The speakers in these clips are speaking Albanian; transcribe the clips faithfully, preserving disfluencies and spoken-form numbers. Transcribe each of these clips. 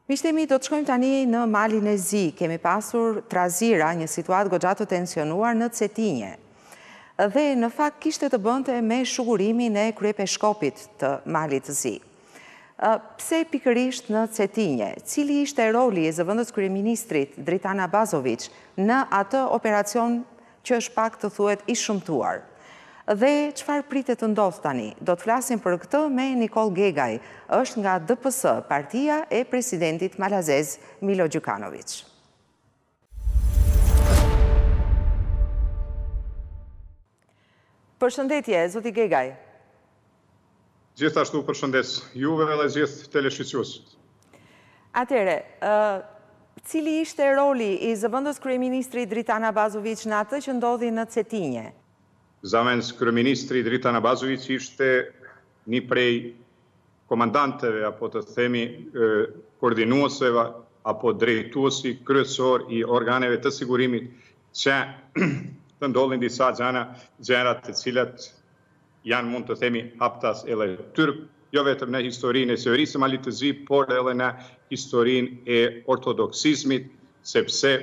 Mishtemi, do të shkojmë tani në Malin e Zi. Kemi pasur trazira, një situatë goxha të tensionuar në Cetinje. Dhe në fakt kishte të bënte me shugurimin e kryepeshkopit të Malit të Zi. Pse pikërisht në Cetinje? Cili ishte roli i zëvendës kryeministrit Dritan Abazović në atë operacion që është pak të thuhet i shëmtuar? Dhe çfarë pritet të ndodh tani? Do të flasim për këtë me Nikol Gegaj, është nga D P S, partia e presidentit malazez Milo Đukanović. Përshëndetje, zoti Gegaj. Gjithashtu përshëndes juve dhe gjithë teleshqyqyuesit. Atëre, cili ishte roli i zëvendës kryeministrit Dritan Abazović në atë që ndodhi në Cetinje? Zamens kryeministri Dritan Abazović ishte një prej komandanteve, apo të themi koordinuesve, apo drejtuesi kryesor i organeve të sigurimit që të ndodhin disa gjëra, gjëra të cilat janë, mund të themi, haptas edhe tyrk, jo vetëm në historinë e severisë së Malit të Zi, por edhe në historinë e ortodoksizmit, sepse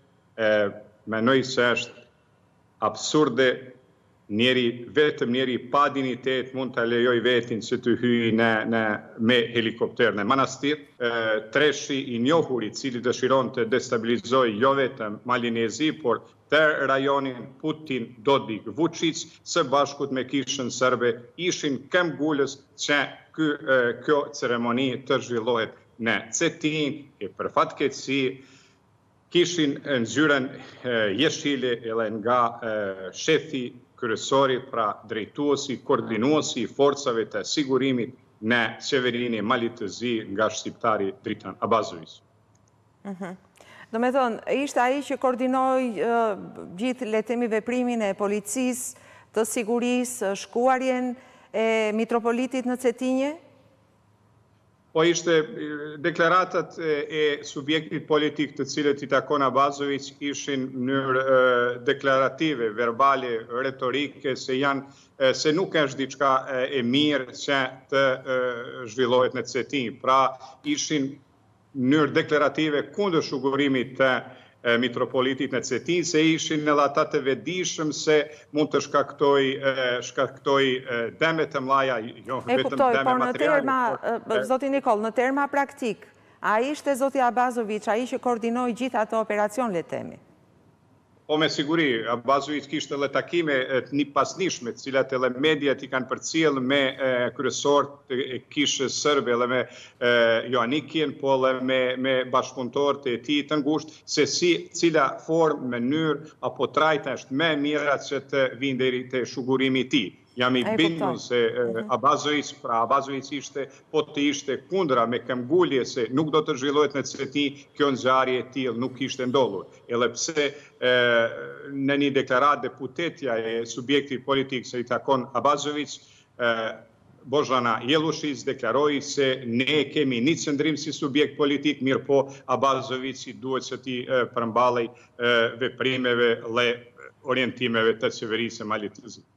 mendoj se është absurde njeri, vetëm njeri pa dignitet mund të lejoj vetin që të hyjë në, në, me helikopter në manastir. Treshi i njohur i cili dëshiron të destabilizoj jo vetëm Malin e Zi, por të rajonin Putin, Dodik, Vučić, së bashkut me kishën serbe, ishin këmbgulës që kë, kjo ceremoni të zhvillohet në Cetin, e për fatkeqësi kishin ngjyrën jeshile edhe nga shefi kryesori, pra drejtuesi, koordinuesi i forcave të sigurimit në qeverinë e Malit të Zi nga shqiptari Dritan Abazović. Do me thonë, ishte ai që koordinoi gjithë, le të themi, veprimin e policisë, të sigurisë, shkuarjen e mitropolitit në Cetinje? Po ishte deklaratat e subjektit politik të cilët i takon Abazović ishin në mënyrë deklarative, verbale, retorike, se janë se nuk është diçka e mirë që të zhvillohet në Cetinje. Pra ishin në mënyrë deklarative kundër shugurimit të mitropolitit në Cetinje, se ishin edhe ata të vetëdijshëm se mund të shkaktoj shkaktoj dëme të mëdha, jo vetëm dëme materiale. Zoti Nikol, në terma praktik, a ishte zoti Abazović ai që koordinoi gjithë ato operacion, le të themi? Po me siguri, Abazović kishte edhe takime të një pasnishme, të cilat edhe mediat i kanë përcjellë me kryesorët e kishës serbe, edhe me Joanikien, po edhe me, me bashkëpunëtorët e tij të ngushtë, se si cila formë, mënyrë apo trajta është më e mira që të vinë deri te shugurimi i tij. Jam i bindur se Abazović, pra Abazović ishte, po të ishte kundra me këmbgulje se nuk do të zhvillohet në Cetinje, kjo ngjarje e tillë nuk kishte ndodhur. Edhe pse në një deklaratë deputetja e subjektit politik se i takon Abazović, Bozhana Jellushić deklaroi se ne kemi një qëndrim si subjekt politik, mirë po Abazović duhet që ti përmballej veprimeve dhe orientimeve të qeverisë së Malit të Zi.